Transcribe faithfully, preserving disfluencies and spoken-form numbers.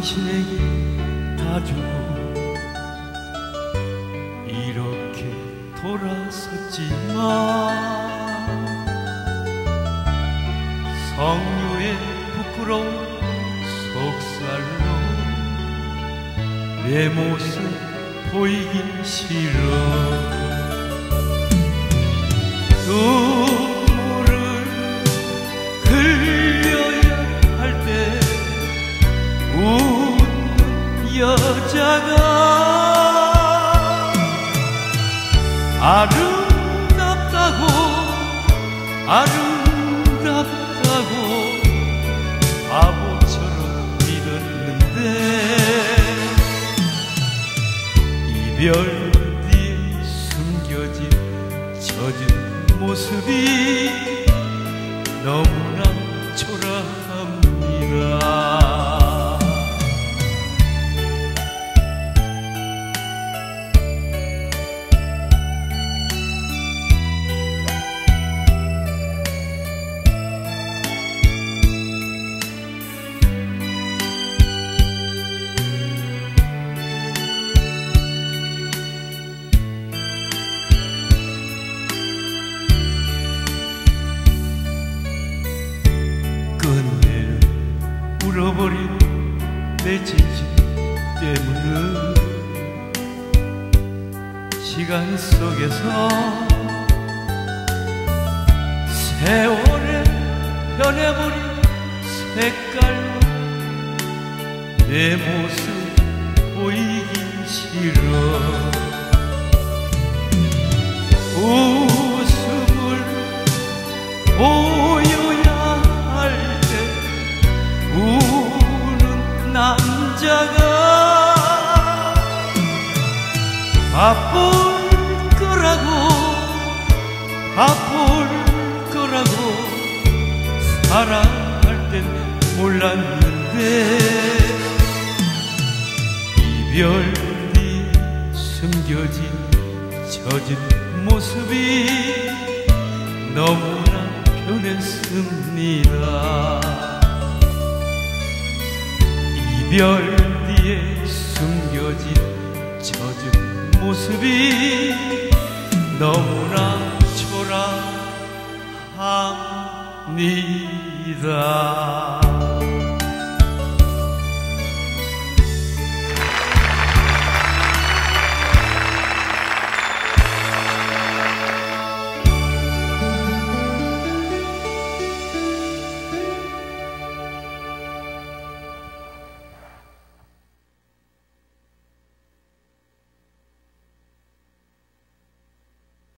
당신에게 다 주고 이렇게 돌아섰지만 성류의 부끄러운 속살로 내 모습 보이기 싫어. 눈물을 흘려야 할 때 웃는 여자가 아름답다고 아름답다고 바보처럼 믿었는데 이별 뒤에 숨겨진 젖은 모습이 너무나 초라합니다. 끝내 울어버린 내 진심 때문에 시간 속에서 세월에 변해버린 색깔로 내 모습 보이기 싫어. 웃음을 보여야 우는 남자가 바쁠 거라고 바쁠 거라고 사랑할 땐 몰랐는데 이별 뒤에 숨겨진 젖은 모습이 너무나 변했습니다. 이별 뒤에 숨겨진 젖은 모습이 너무나 초라합니다.